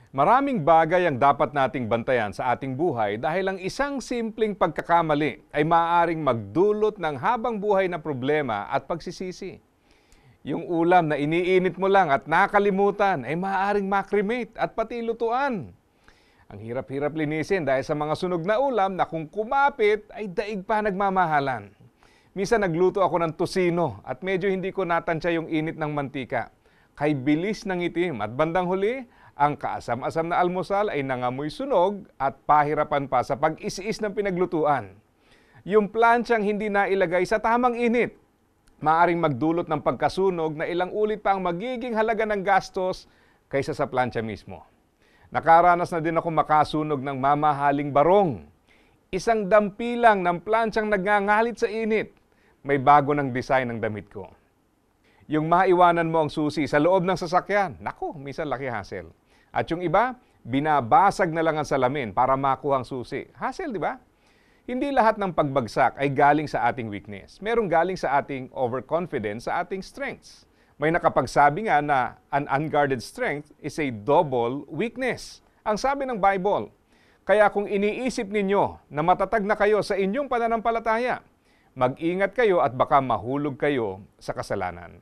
Maraming bagay ang dapat nating bantayan sa ating buhay dahil ang isang simpleng pagkakamali ay maaaring magdulot ng habang buhay na problema at pagsisisi. Yung ulam na iniinit mo lang at nakalimutan ay maaaring makremate at pati lutuan. Ang hirap-hirap linisin dahil sa mga sunog na ulam na kung kumapit ay daig pa nagmamahalan. Minsan nagluto ako ng tosino at medyo hindi ko natansya yung init ng mantika. Kay bilis ng itim at bandang huli, ang kaasam-asam na almusal ay nangamoy sunog at pahirapan pa sa pag-is-is ng pinaglutuan. Yung plantsyang hindi nailagay sa tamang init, maaaring magdulot ng pagkasunog na ilang ulit pa ang magiging halaga ng gastos kaysa sa plantsya mismo. Nakaranas na din ako makasunog ng mamahaling barong. Isang dampilang ng plantsyang nagngangalit sa init. May bago ng design ng damit ko. Yung maiwanan mo ang susi sa loob ng sasakyan, naku, minsan laki hassle. At yung iba, binabasag na lang ang salamin para makuha ang susi. Hassle, di ba? Hindi lahat ng pagbagsak ay galing sa ating weakness. Merong galing sa ating overconfidence, sa ating strengths. May nakapagsabi nga na an unguarded strength is a double weakness. Ang sabi ng Bible, kaya kung iniisip ninyo na matatag na kayo sa inyong pananampalataya, mag-ingat kayo at baka mahulog kayo sa kasalanan.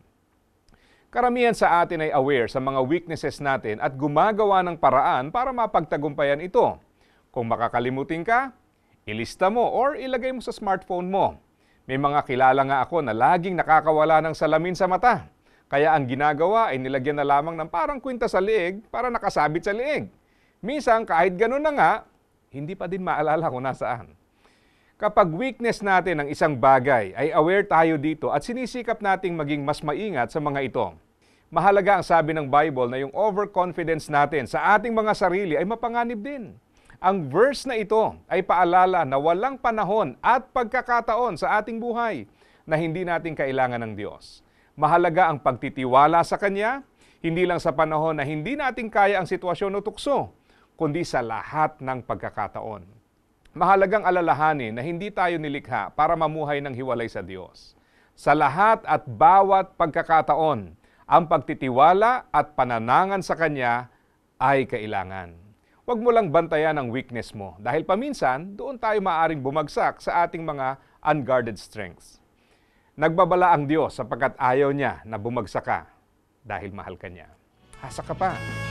Karamihan sa atin ay aware sa mga weaknesses natin at gumagawa ng paraan para mapagtagumpayan ito. Kung makakalimutin ka, ilista mo or ilagay mo sa smartphone mo. May mga kilala nga ako na laging nakakawala ng salamin sa mata. Kaya ang ginagawa ay nilagyan na lamang ng parang kwinta sa liig para nakasabit sa liig. Minsan kahit ganun na nga, hindi pa din maalala kung nasaan. Kapag weakness natin ang isang bagay, ay aware tayo dito at sinisikap nating maging mas maingat sa mga ito. Mahalaga ang sabi ng Bible na yung overconfidence natin sa ating mga sarili ay mapanganib din. Ang verse na ito ay paalala na walang panahon at pagkakataon sa ating buhay na hindi natin kailangan ng Diyos. Mahalaga ang pagtitiwala sa Kanya, hindi lang sa panahon na hindi natin kaya ang sitwasyon o tukso, kundi sa lahat ng pagkakataon. Mahalagang alalahanin na hindi tayo nilikha para mamuhay ng hiwalay sa Diyos. Sa lahat at bawat pagkakataon, ang pagtitiwala at pananangan sa Kanya ay kailangan. Huwag mo lang bantayan ang weakness mo dahil paminsan doon tayo maaaring bumagsak sa ating mga unguarded strengths. Nagbabala ang Diyos sapagkat ayaw niya na bumagsak ka dahil mahal ka niya. Hasa ka pa.